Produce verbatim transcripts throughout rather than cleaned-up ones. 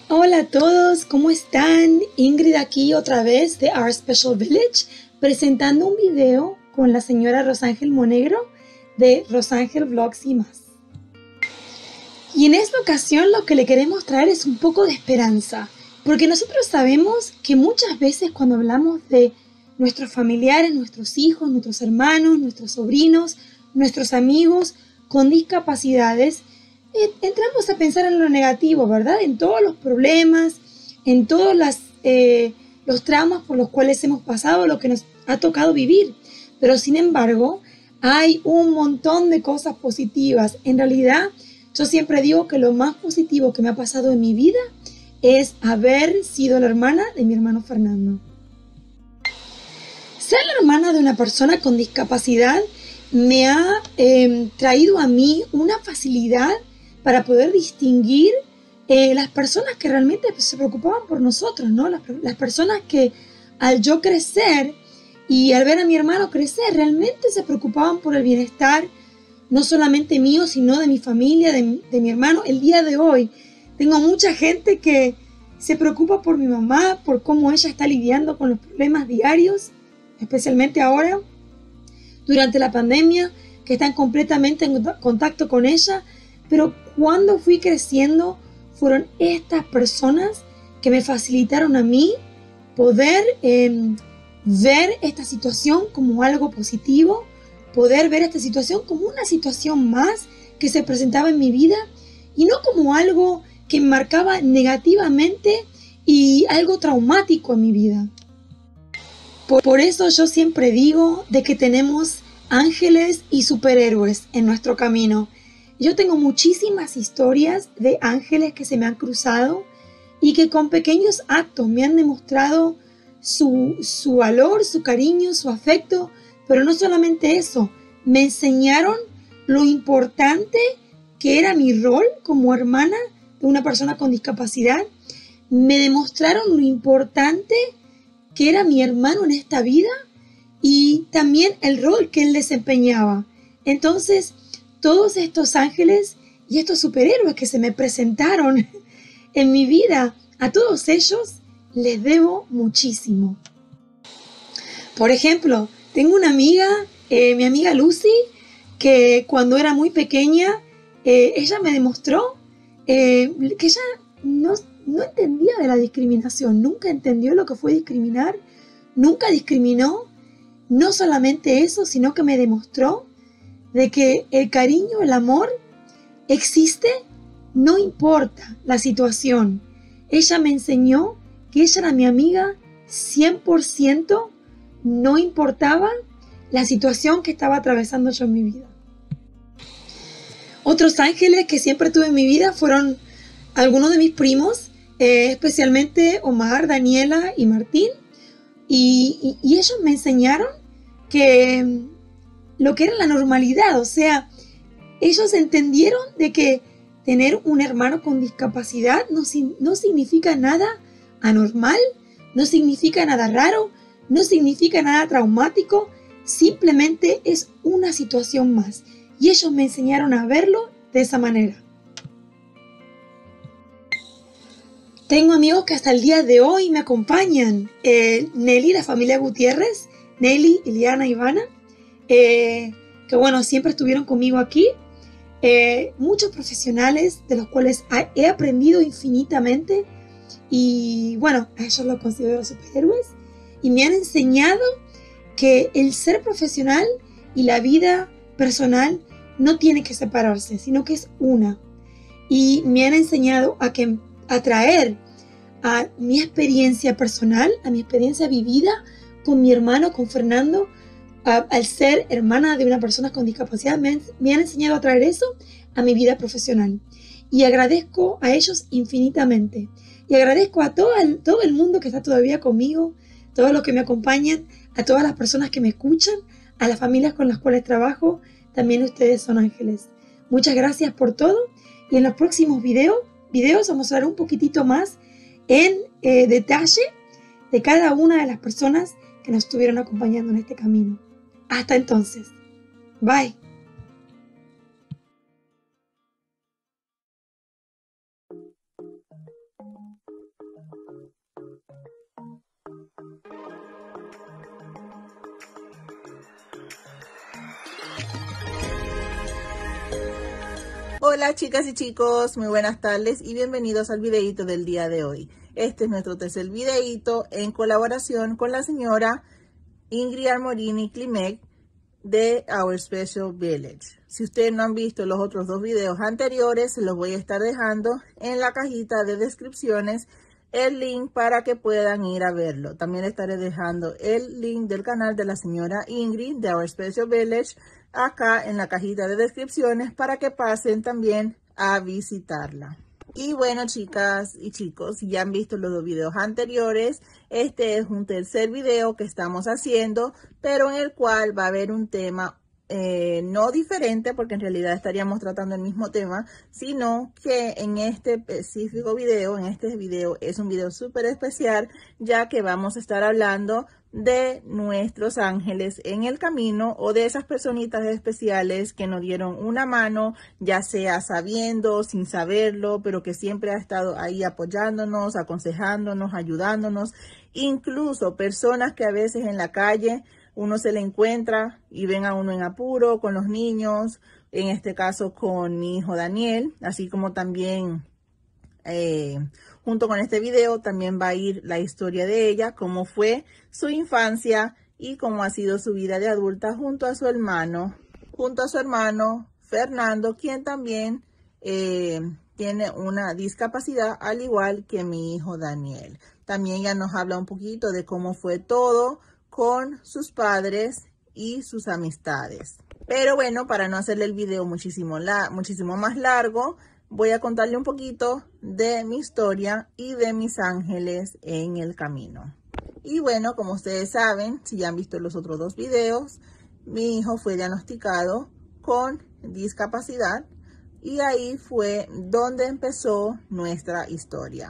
Hola a todos, ¿cómo están? Ingrid aquí otra vez de Our Special Village, presentando un video con la señora Rosángel Monegro de Rosángel Vlogs y más. Y en esta ocasión lo que le queremos traer es un poco de esperanza, porque nosotros sabemos que muchas veces cuando hablamos de nuestros familiares, nuestros hijos, nuestros hermanos, nuestros sobrinos, nuestros amigos con discapacidades, entramos a pensar en lo negativo, ¿verdad? En todos los problemas, en todos las, eh, los traumas por los cuales hemos pasado, lo que nos ha tocado vivir. Pero sin embargo, hay un montón de cosas positivas. En realidad, yo siempre digo que lo más positivo que me ha pasado en mi vida es haber sido la hermana de mi hermano Fernando. Ser la hermana de una persona con discapacidad me ha eh, traído a mí una facilidad para poder distinguir eh, las personas que realmente se preocupaban por nosotros, ¿no? Las, las personas que al yo crecer y al ver a mi hermano crecer, realmente se preocupaban por el bienestar, no solamente mío, sino de mi familia, de, de mi hermano. El día de hoy tengo mucha gente que se preocupa por mi mamá, por cómo ella está lidiando con los problemas diarios, especialmente ahora, durante la pandemia, que están completamente en contacto con ella. Pero cuando fui creciendo, fueron estas personas que me facilitaron a mí poder eh, ver esta situación como algo positivo, poder ver esta situación como una situación más que se presentaba en mi vida y no como algo que me marcaba negativamente y algo traumático en mi vida. Por, por eso yo siempre digo de que tenemos ángeles y superhéroes en nuestro camino. Yo tengo muchísimas historias de ángeles que se me han cruzado y que con pequeños actos me han demostrado su, su valor, su cariño, su afecto, pero no solamente eso, me enseñaron lo importante que era mi rol como hermana de una persona con discapacidad, me demostraron lo importante que era mi hermano en esta vida y también el rol que él desempeñaba. Entonces, todos estos ángeles y estos superhéroes que se me presentaron en mi vida, a todos ellos les debo muchísimo. Por ejemplo, tengo una amiga, eh, mi amiga Lucy, que cuando era muy pequeña, eh, ella me demostró eh, que ella no, no entendía de la discriminación, nunca entendió lo que fue discriminar, nunca discriminó. No solamente eso, sino que me demostró de que el cariño, el amor existe, no importa la situación. Ella me enseñó que ella era mi amiga cien por ciento, no importaba la situación que estaba atravesando yo en mi vida. Otros ángeles que siempre tuve en mi vida fueron algunos de mis primos, eh, especialmente Omar, Daniela y Martín, y, y, y ellos me enseñaron que lo que era la normalidad, o sea, ellos entendieron de que tener un hermano con discapacidad no, no significa nada anormal, no significa nada raro, no significa nada traumático, simplemente es una situación más. Y ellos me enseñaron a verlo de esa manera. Tengo amigos que hasta el día de hoy me acompañan. Eh, Nelly, la familia Gutiérrez, Nelly, Iliana, Ivana, Eh, que bueno, siempre estuvieron conmigo aquí, eh, muchos profesionales de los cuales he aprendido infinitamente y bueno, a ellos los considero superhéroes y me han enseñado que el ser profesional y la vida personal no tiene que separarse, sino que es una, y me han enseñado a, que, a traer a mi experiencia personal, a mi experiencia vivida con mi hermano, con Fernando, al ser hermana de una persona con discapacidad, me han, me han enseñado a traer eso a mi vida profesional. Y agradezco a ellos infinitamente. Y agradezco a todo el, todo el mundo que está todavía conmigo, todos los que me acompañan, a todas las personas que me escuchan, a las familias con las cuales trabajo. También ustedes son ángeles. Muchas gracias por todo. Y en los próximos videos, videos vamos a hablar un poquitito más en eh, detalle de cada una de las personas que nos estuvieron acompañando en este camino. Hasta entonces. Bye. Hola chicas y chicos, muy buenas tardes y bienvenidos al videito del día de hoy. Este es nuestro tercer videito en colaboración con la señora Ingrid Armorini Klimek de Our Special Village. Si ustedes no han visto los otros dos videos anteriores, se los voy a estar dejando en la cajita de descripciones el link para que puedan ir a verlo. También estaré dejando el link del canal de la señora Ingrid de Our Special Village acá en la cajita de descripciones para que pasen también a visitarla. Y bueno, chicas y chicos, si ya han visto los dos videos anteriores, este es un tercer video que estamos haciendo, pero en el cual va a haber un tema eh, no diferente, porque en realidad estaríamos tratando el mismo tema, sino que en este específico video, en este video es un video súper especial, ya que vamos a estar hablando de nuestros ángeles en el camino o de esas personitas especiales que nos dieron una mano, ya sea sabiendo, sin saberlo, pero que siempre ha estado ahí apoyándonos, aconsejándonos, ayudándonos, incluso personas que a veces en la calle uno se le encuentra y ven a uno en apuro con los niños, en este caso con mi hijo Daniel, así como también eh, junto con este video también va a ir la historia de ella, cómo fue su infancia y cómo ha sido su vida de adulta junto a su hermano, junto a su hermano Fernando, quien también eh, tiene una discapacidad al igual que mi hijo Daniel. También ya nos habla un poquito de cómo fue todo con sus padres y sus amistades. Pero bueno, para no hacerle el video muchísimo, la, muchísimo más largo, voy a contarle un poquito de mi historia y de mis ángeles en el camino. Y bueno, como ustedes saben, si ya han visto los otros dos videos, mi hijo fue diagnosticado con discapacidad y ahí fue donde empezó nuestra historia.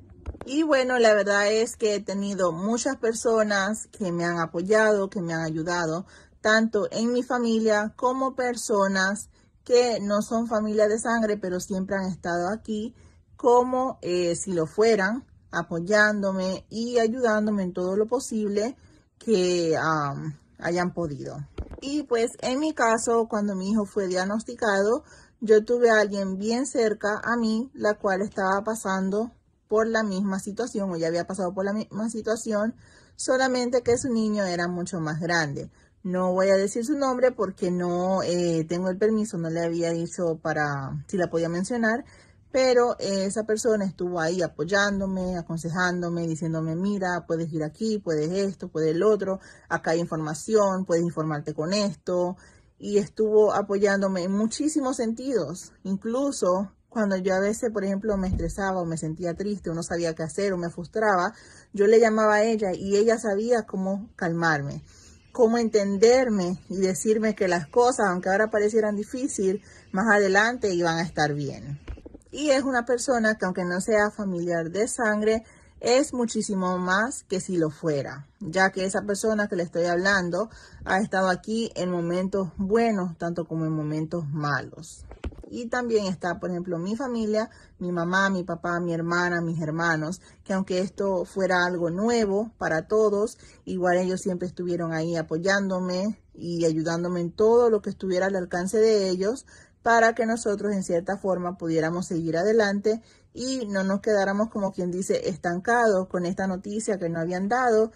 Y bueno, la verdad es que he tenido muchas personas que me han apoyado, que me han ayudado, tanto en mi familia como personas que no son familia de sangre, pero siempre han estado aquí, como eh, si lo fueran, apoyándome y ayudándome en todo lo posible que um, hayan podido. Y pues en mi caso, cuando mi hijo fue diagnosticado, yo tuve a alguien bien cerca a mí, la cual estaba pasando por la misma situación, o ya había pasado por la misma situación, solamente que su niño era mucho más grande. No voy a decir su nombre porque no eh, tengo el permiso, no le había dicho para si la podía mencionar, pero eh, esa persona estuvo ahí apoyándome, aconsejándome, diciéndome, mira, puedes ir aquí, puedes esto, puedes el otro, acá hay información, puedes informarte con esto, y estuvo apoyándome en muchísimos sentidos, incluso cuando yo a veces, por ejemplo, me estresaba o me sentía triste o no sabía qué hacer o me frustraba, yo le llamaba a ella y ella sabía cómo calmarme, cómo entenderme y decirme que las cosas, aunque ahora parecieran difíciles, más adelante iban a estar bien. Y es una persona que, aunque no sea familiar de sangre, es muchísimo más que si lo fuera, ya que esa persona que le estoy hablando ha estado aquí en momentos buenos, tanto como en momentos malos. Y también está, por ejemplo, mi familia, mi mamá, mi papá, mi hermana, mis hermanos, que aunque esto fuera algo nuevo para todos, igual ellos siempre estuvieron ahí apoyándome y ayudándome en todo lo que estuviera al alcance de ellos para que nosotros en cierta forma pudiéramos seguir adelante y no nos quedáramos, como quien dice, estancados con esta noticia que no habían dado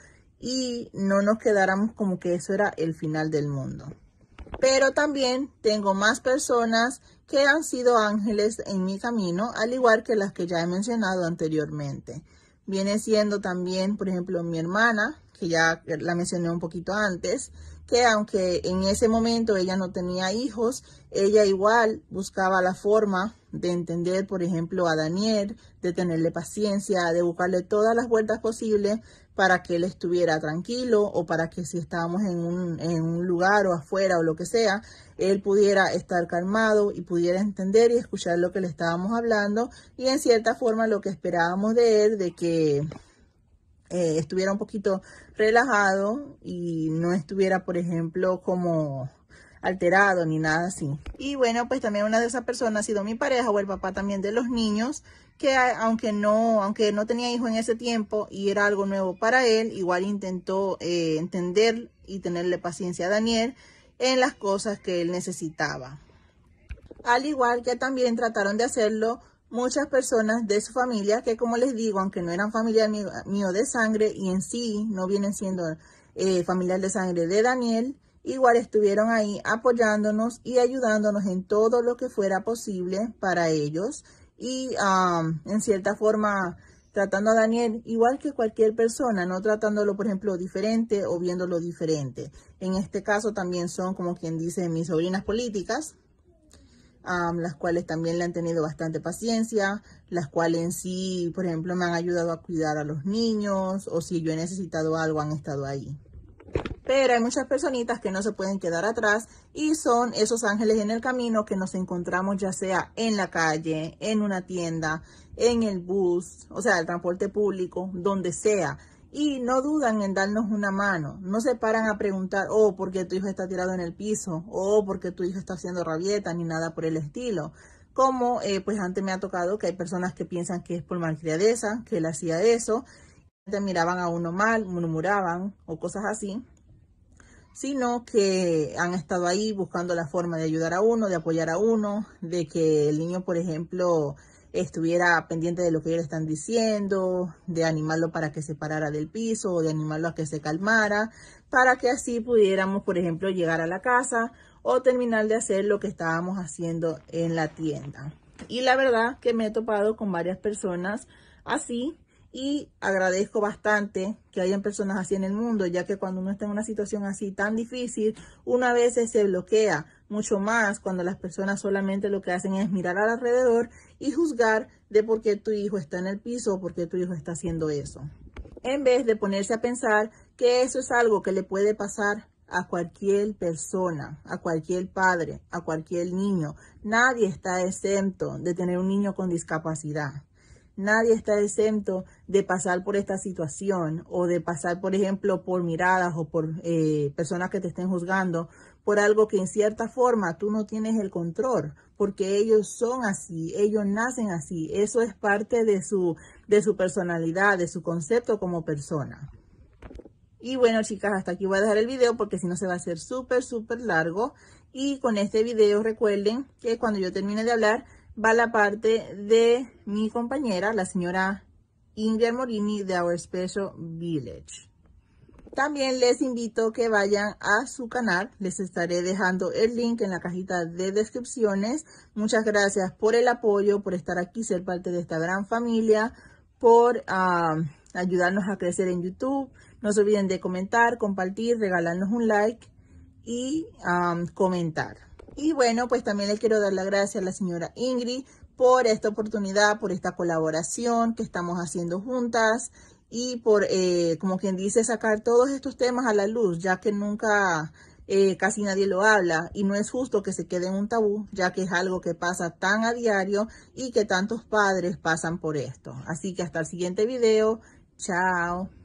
y no nos quedáramos como que eso era el final del mundo. Pero también tengo más personas que han sido ángeles en mi camino, al igual que las que ya he mencionado anteriormente. Viene siendo también, por ejemplo, mi hermana, que ya la mencioné un poquito antes, que aunque en ese momento ella no tenía hijos, ella igual buscaba la forma de entender, por ejemplo, a Daniel, de tenerle paciencia, de buscarle todas las vueltas posibles para que él estuviera tranquilo o para que si estábamos en un, en un lugar o afuera o lo que sea, él pudiera estar calmado y pudiera entender y escuchar lo que le estábamos hablando y en cierta forma lo que esperábamos de él, de que eh, estuviera un poquito relajado y no estuviera, por ejemplo, como alterado ni nada así. Y bueno, pues también una de esas personas ha sido mi pareja o el papá también de los niños, que aunque no, aunque no tenía hijo en ese tiempo y era algo nuevo para él, igual intentó eh, entender y tenerle paciencia a Daniel en las cosas que él necesitaba. Al igual que también trataron de hacerlo muchas personas de su familia, que como les digo, aunque no eran familia mío, mío de sangre y en sí no vienen siendo eh, familiares de sangre de Daniel, igual estuvieron ahí apoyándonos y ayudándonos en todo lo que fuera posible para ellos y um, en cierta forma tratando a Daniel igual que cualquier persona, no tratándolo, por ejemplo, diferente o viéndolo diferente. En este caso también son, como quien dice, mis sobrinas políticas, um, las cuales también le han tenido bastante paciencia, las cuales en sí, por ejemplo, me han ayudado a cuidar a los niños, o si yo he necesitado algo, han estado ahí. Pero hay muchas personitas que no se pueden quedar atrás y son esos ángeles en el camino que nos encontramos ya sea en la calle, en una tienda, en el bus, o sea, el transporte público, donde sea. Y no dudan en darnos una mano, no se paran a preguntar, oh, ¿por qué tu hijo está tirado en el piso? O ¿por qué tu hijo está haciendo rabieta? Ni nada por el estilo. Como eh, pues antes me ha tocado que hay personas que piensan que es por malcriadeza, que él hacía eso, te miraban a uno mal, murmuraban o cosas así, sino que han estado ahí buscando la forma de ayudar a uno, de apoyar a uno, de que el niño, por ejemplo, estuviera pendiente de lo que ellos le están diciendo, de animarlo para que se parara del piso o de animarlo a que se calmara, para que así pudiéramos, por ejemplo, llegar a la casa o terminar de hacer lo que estábamos haciendo en la tienda. Y la verdad que me he topado con varias personas así, y agradezco bastante que hayan personas así en el mundo, ya que cuando uno está en una situación así tan difícil, uno a veces se bloquea mucho más cuando las personas solamente lo que hacen es mirar alrededor y juzgar de por qué tu hijo está en el piso o por qué tu hijo está haciendo eso. En vez de ponerse a pensar que eso es algo que le puede pasar a cualquier persona, a cualquier padre, a cualquier niño. Nadie está exento de tener un niño con discapacidad. Nadie está exento de pasar por esta situación o de pasar, por ejemplo, por miradas o por eh, personas que te estén juzgando por algo que en cierta forma tú no tienes el control, porque ellos son así, ellos nacen así. Eso es parte de su, de su personalidad, de su concepto como persona. Y bueno, chicas, hasta aquí voy a dejar el video porque si no se va a hacer súper, súper largo. Y con este video recuerden que cuando yo termine de hablar, va la parte de mi compañera, la señora Ingrid Morini de Our Special Village. También les invito que vayan a su canal. Les estaré dejando el link en la cajita de descripciones. Muchas gracias por el apoyo, por estar aquí, ser parte de esta gran familia, por uh, ayudarnos a crecer en YouTube. No se olviden de comentar, compartir, regalarnos un like y um, comentar. Y bueno, pues también le quiero dar las gracias a la señora Ingrid por esta oportunidad, por esta colaboración que estamos haciendo juntas y por, eh, como quien dice, sacar todos estos temas a la luz, ya que nunca, eh, casi nadie lo habla y no es justo que se quede en un tabú, ya que es algo que pasa tan a diario y que tantos padres pasan por esto. Así que hasta el siguiente video. Chao.